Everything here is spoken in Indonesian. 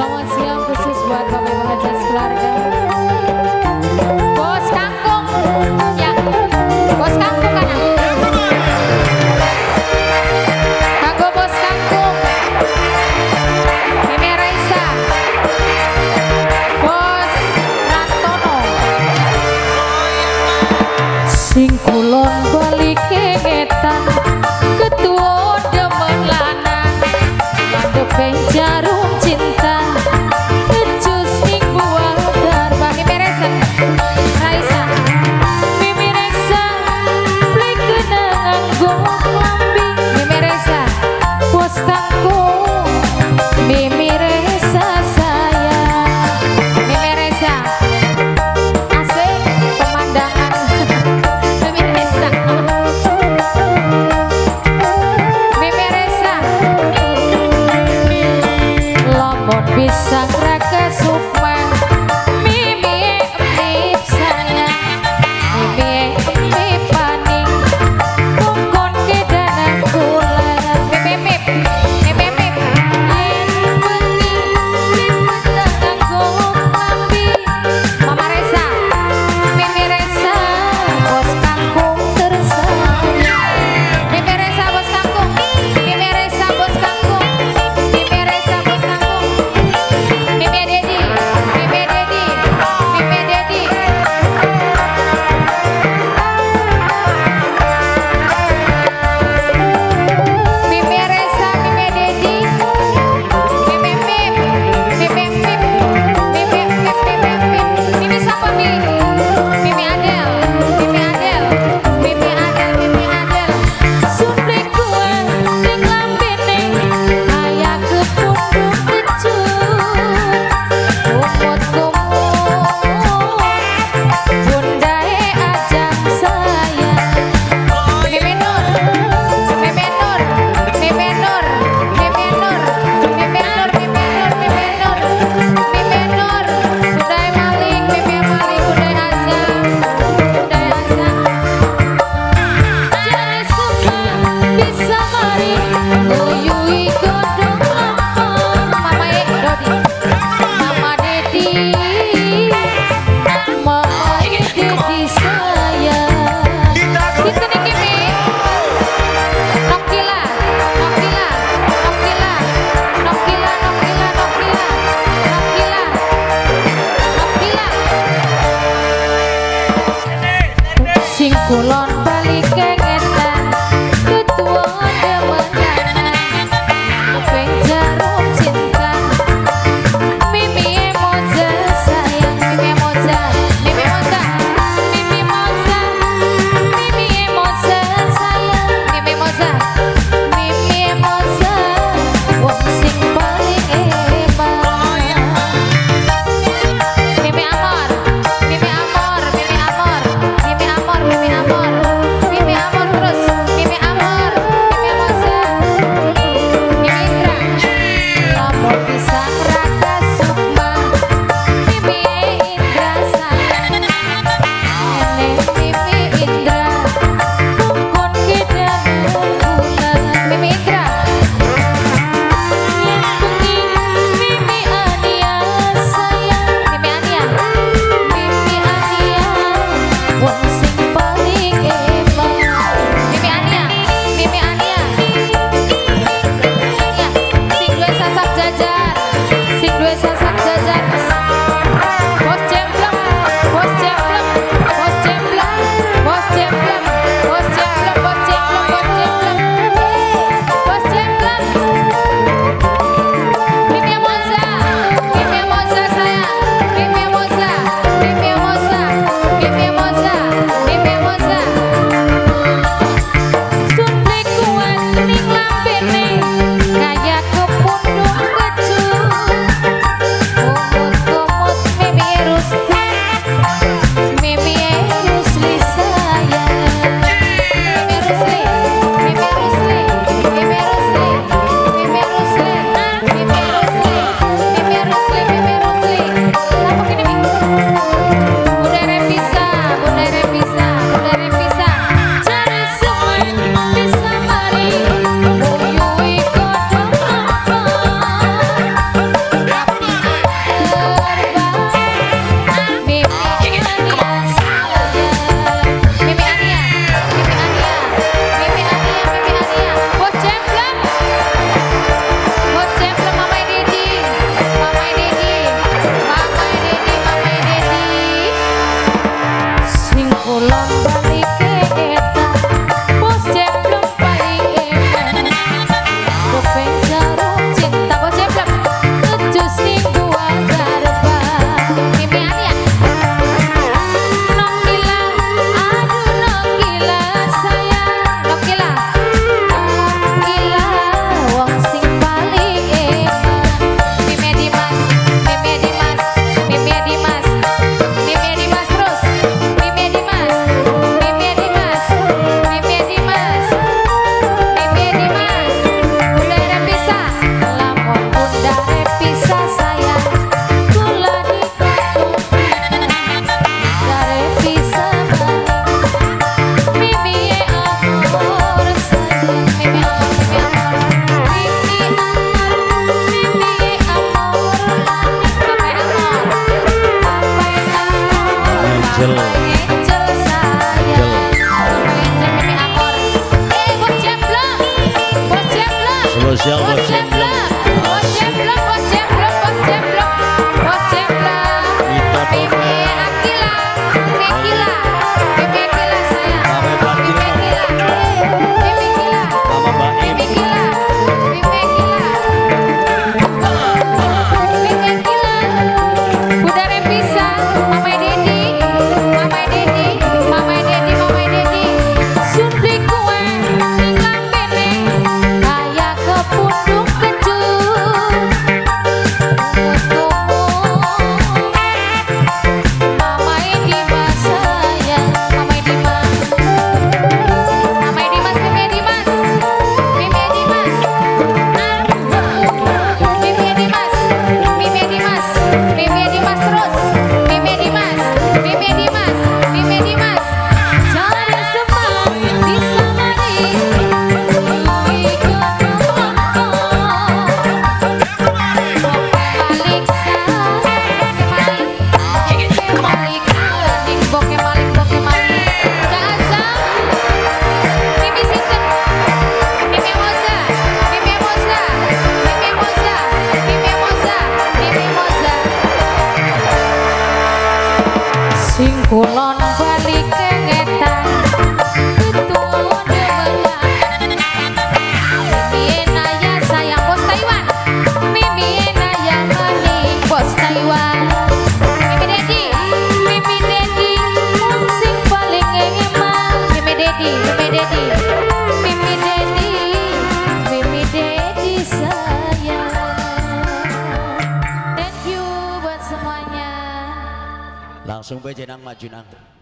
Selamat siang khusus buat Bapak Ibu Hajat keluarga. Bos Kangkung, ya, Bos Kangkung kan? Kanggo Bos Kangkung, Mimi Raisa, Bos Rantono, sing kulon balik kengetan, ketua demen lanang, ngadep jarum cinta. Bisa raka sukma Mimi emip sana Mimi emip paning Kongkon ke danang kulan Mimi emip Yen bengi Dipendangan gok lambi Mama Reza Mimi Reza Bos Kangkung tersayang Mimi Reza Bos Kangkung Mimi Reza Bos Kangkung Mimi Reza Bos Kangkung Mimi Dedi, Mimi Dedi, Mimi Dedi. Mimi Reza, Mimi Dedi, Mimi Mim, Mimi Mim, Mimi Mim, Mimi siapa Mimi? Mimi Adel, Mimi Adel, Mimi Adel, Mimi Adel. Suplek kue, ning lambene, kayak kepundung kecut. Bundae ajak saya Mimi Nur, Mimi Nur, Mimi Nur, Mimi Nur, Mimi Nur, Mimi Nur, Mimi Nur, Mimi Nur, Bundae Malik, Mimi Malik, Bundae ajak, Bundae ajak. Jadi suka bisa mari uyui godong lampon Mama Dodi, Mama Dedi. Sing kulon balik kengetan ketua demenan ngepeng jarum cinta Mimi Moza sayang Mimi Moza Mimi Moza Mimi Moza Mimi Moza sayang Mimi Moza Mimi Moza wong sing paling hebat Mimi Amor Mimi Amor Mimi Amor Mimi Amor Mimi Amor Kulon balik kengetan tutup demelan Mimiena ya sayang bos Taiwan Mimiena ya maning bos Taiwan Mimi Dedi sing paling emang Mimi Dedi sayang. Thank you buat semuanya. Langsung bejenang maju nang.